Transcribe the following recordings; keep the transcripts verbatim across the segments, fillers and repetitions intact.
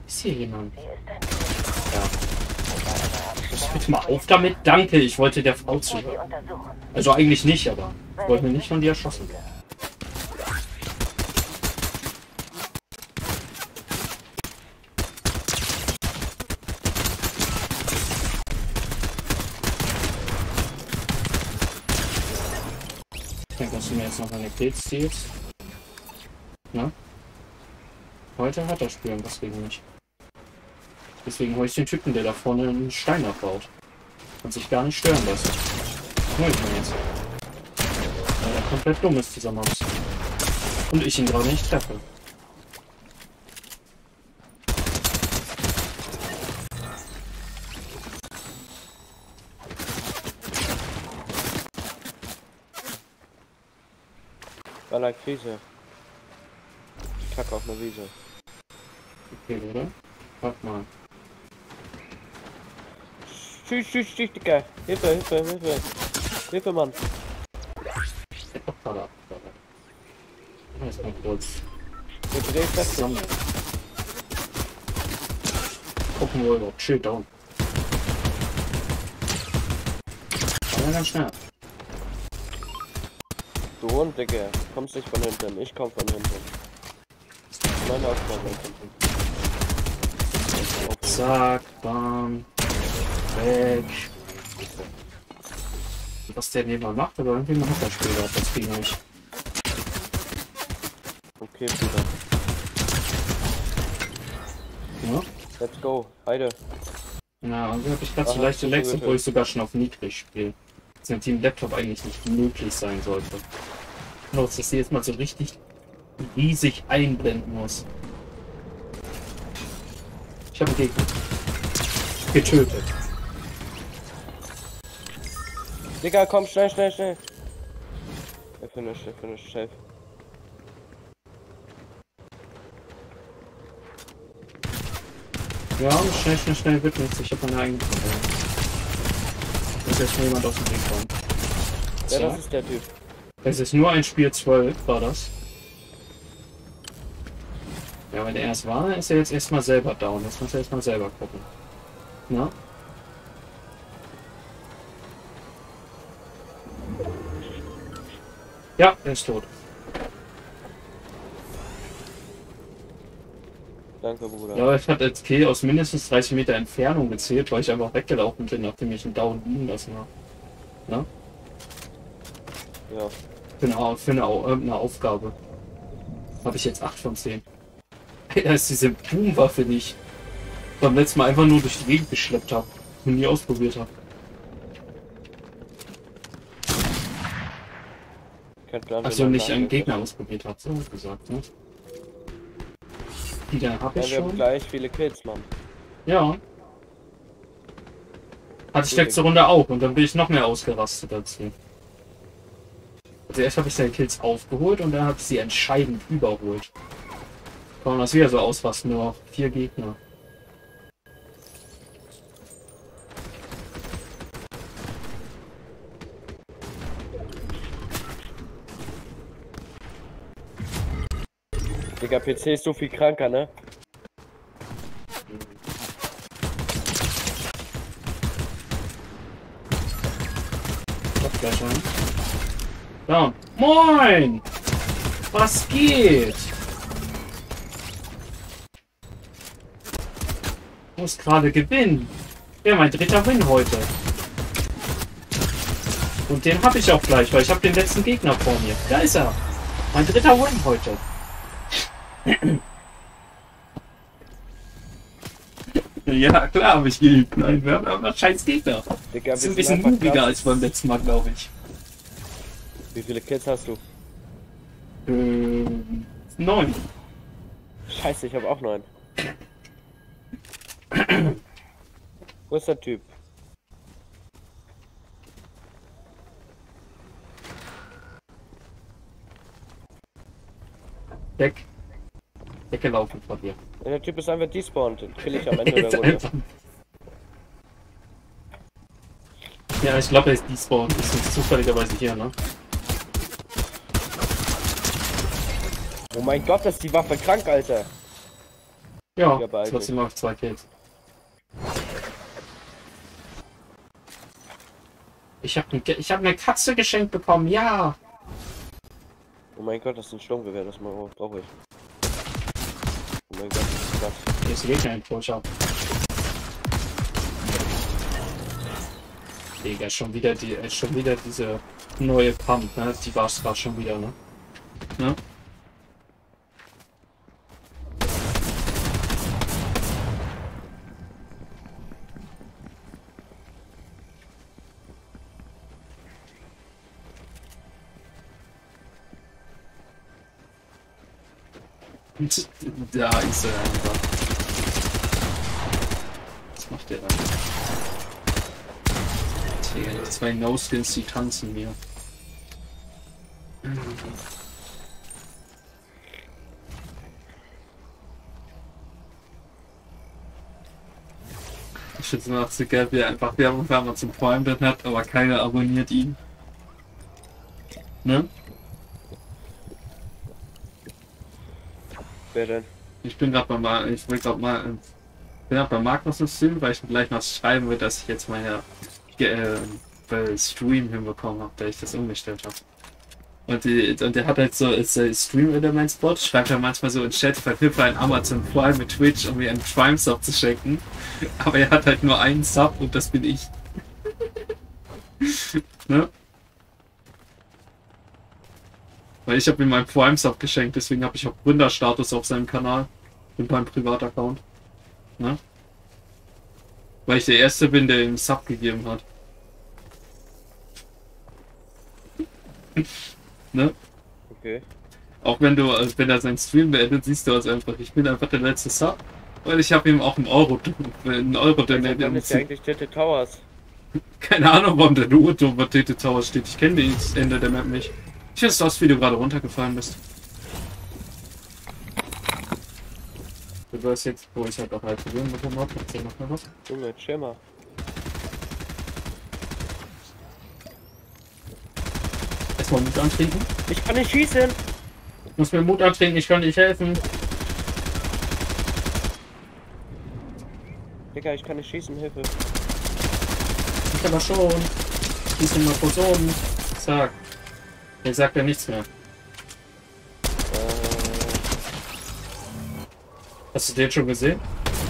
Ist hier jemand? Ja. Bitte mal auf damit. Danke, ich wollte der Frau zuhören. Also eigentlich nicht, aber ich wollte mir nicht von dir erschossen werden. Ich denke, dass du mir jetzt noch eine Kills ziehst. Na? Heute hat er Spielen, was gegen mich. Deswegen hole ich den Typen, der da vorne einen Stein abbaut. Und sich gar nicht stören lassen. Hol ich mir jetzt. Weil er komplett dumm ist, dieser Maus. Und ich ihn gerade nicht treffe. War eine Krise. Ich kacke auf eine Wiese. Okay, oder? Warte mal. Tschüss, tschüss, tschüss, Digga. Hilfe, Hilfe, Hilfe. Hilfe, Mann. Oh, Vater, Vater. Erstmal kurz. Bitte den fest. Sammeln. Gucken wir überhaupt. Schild down. Aber ganz schnell. Du Hund, Digga. Kommst nicht von hinten. Ich komm von hinten. Meine Aufgabe. Zack, bam. Weg. Was der neben macht, aber irgendwie macht er später. Das ging nicht. Okay, Bruder. Ja? Let's go. Heide. Ja, und habe ich gerade so Aha, leichte so Lags, gut, obwohl ich sogar schon auf niedrig spiele. Das mit dem Laptop eigentlich nicht möglich sein sollte. Nur, dass sie jetzt mal so richtig riesig einblenden muss. Ich habe einen Gegner. Getötet. Digga, komm, schnell, schnell, schnell. Er finisht, er finisht, safe. Ja, schnell, schnell, schnell wird nichts. Ich habe meine eigene Probleme. Dass jetzt schon jemand aus dem Weg kommt. Ja, So. das ist der Typ. Es ist nur ein Spiel zwölf, war das. Ja, wenn er erst war, ist er jetzt erstmal selber down. Das muss er erstmal selber gucken. Na? Ja, er ist tot. Danke, Bruder. Ja, ich hatte als Kill aus mindestens dreißig Meter Entfernung gezählt, weil ich einfach weggelaufen bin, nachdem ich einen Down liegen lassen habe. Na? Ja. Für eine, für eine, eine Aufgabe. Habe ich jetzt acht von zehn. Da ist diese Boomwaffe nicht. Beim letzten Mal einfach nur durch die Gegend geschleppt habe und nie ausprobiert habe. Also nicht einen Gegner ausprobiert habe, so gesagt, ne? Die da habe ja, ich wir schon. haben gleich viele Kills, Mann. Ja. Hatte ich letzte Runde auch und dann bin ich noch mehr ausgerastet dazu. Also erst habe ich seine Kills aufgeholt und dann habe ich sie entscheidend überholt. Kann man das wieder so ausrasten, nur noch vier Gegner. Digga, P C ist so viel kranker, ne? Kommt gleich rein. Down. Moin! Was geht? Ich muss gerade gewinnen. Ja, mein dritter Win heute. Und den habe ich auch gleich, weil ich habe den letzten Gegner vor mir. Da ist er. Mein dritter Win heute. Ja, klar habe ich geübt. Nein, wir haben aber scheiß Gegner. Digga, Das ist ein bisschen mutiger als beim letzten Mal, glaube ich. Wie viele Kills hast du? Ähm, neun. Scheiße, ich habe auch neun. Wo ist der Typ? Weg. Weggelaufen von dir. Ja, der Typ ist einfach despawned. Den kill ich am Ende der Runde. Ja, ich glaube, er ist despawned. Das ist zufälligerweise hier, ne? Oh mein Gott, das ist die Waffe krank, Alter. Ja, Ja, beeil dich. trotzdem auf zwei Kills. Ich habe ne, ich hab eine Katze geschenkt bekommen, ja! Oh mein Gott, das ist ein Sturmgewehr, das mal brauche ich. Oh mein Gott, das ist krass. Hier ist Gegner in Push-Up. Digga, schon wieder die, äh, schon wieder diese neue Pump, ne? Die war es gerade schon wieder, ne? Ne? Da ist er einfach. Was macht der da? Digga, die zwei No-Skins, die tanzen mir. Ich finde es noch so geil, wie er einfach Werbung für Amazon Prime drin hat, aber keiner abonniert ihn. Ne? Wer denn? Ich bin gerade bei Mar ich will grad mal bin grad bei Markus im Stream, weil ich ihm gleich noch schreiben will, dass ich jetzt meine äh, bei Stream hinbekommen habe, da ich das umgestellt habe. Und, die, und der hat halt so ist der Stream-Element-Spot, schreibt er manchmal so in Chat, verknüpfe ein Amazon Prime mit Twitch, um mir einen Prime-Sub zu schenken. Aber er hat halt nur einen Sub und das bin ich. Ne? Weil ich habe ihm meinen Prime-Sub geschenkt, deswegen habe ich auch Gründerstatus auf seinem Kanal. Mit meinem Privataccount. Ne? Weil ich der Erste bin, der ihm Sub gegeben hat. Ne? Okay. Auch wenn du, also wenn er seinen Stream beendet, siehst du also einfach, ich bin einfach der letzte Sub. Und ich habe ihm auch einen Euro, einen Euro Wann ist ja eigentlich Tete Towers? Keine Ahnung, warum der Uto über Tete Towers steht. Ich kenne das Ende der Map nicht. Ich weiß aus, wie du gerade runtergefallen bist. Du weißt jetzt, wo ich halt auch halt Probleme bekommen habe. Erzähl noch mal was. Junge, chill mal. Erstmal Mut antrinken. Ich kann nicht schießen! Ich muss mir Mut antrinken, ich kann nicht helfen. Digga, ich kann nicht schießen, Hilfe. Ich aber schon. Schieß ihn mal kurz oben. Zack. Jetzt sagt er nichts mehr. Äh, Hast du den schon gesehen?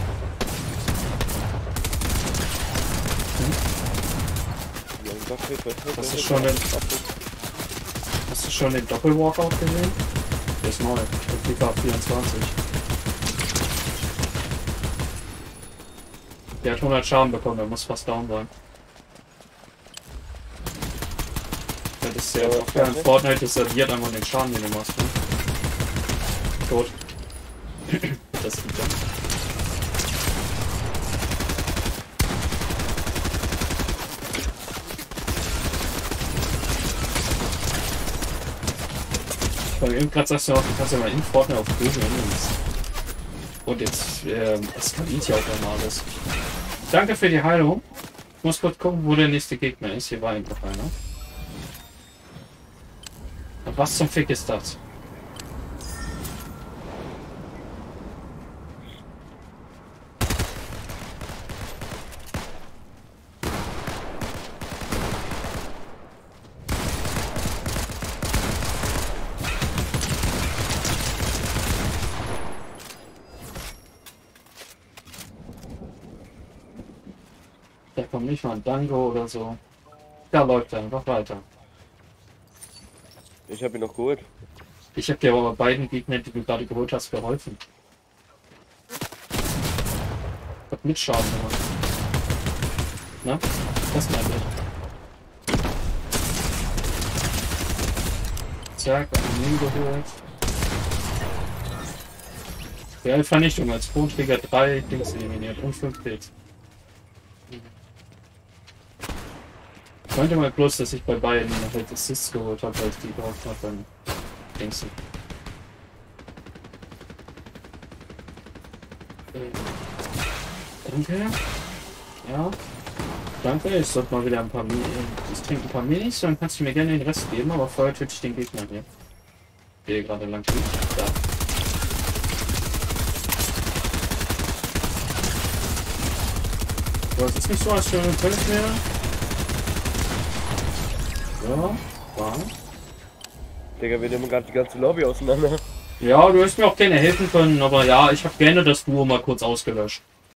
mein Gott, Hilfe, Hilfe, Hast du Hilfe. schon den, hast du schon den Doppel-Walkout gesehen? Der ist neu. Der FIFA vierundzwanzig. Der hat hundert Schaden bekommen, der muss fast down sein. Das ist ja auch in Fortnite, das addiert einfach den Schaden, den du machst. Ne? Tot. Das ist gut. Weil eben gerade sagst du auch, du kannst ja mal in Fortnite auf böse Enemies. Und jetzt ähm, eskaliert ja auch einmal alles. Danke für die Heilung. Ich muss kurz gucken, wo der nächste Gegner ist. Hier war einfach einer. Und was zum Fick ist das? Da kommt nicht mal ein Dango oder so. Da läuft er einfach weiter. Ich habe ihn noch geholt. Ich habe dir aber bei beiden Gegnern, die du gerade geholt hast, geholfen. Hat mit Schaden gemacht. Na? Das meinte ich. Zack, einen geholt. Ja, Vernichtung als Tonträger drei Dings eliminiert und fünf Kills. Ich meinte mal bloß, dass ich bei beiden halt Assists geholt habe, weil ich die drauf habe, dann denkst du. Danke. Ja. Danke. Ich sollte mal wieder ein paar Minis. Ich trinke ein paar Minis, dann kannst du mir gerne den Rest geben, aber vorher töte ich den Gegner hier. Der gerade lang liegt. Da. So, es ist nicht so, als könnte mir. Ja, war. Digga, wir nehmen gerade die ganze Lobby auseinander. Ja, du hättest mir auch gerne helfen können, aber ja, ich habe gerne das Duo mal kurz ausgelöscht.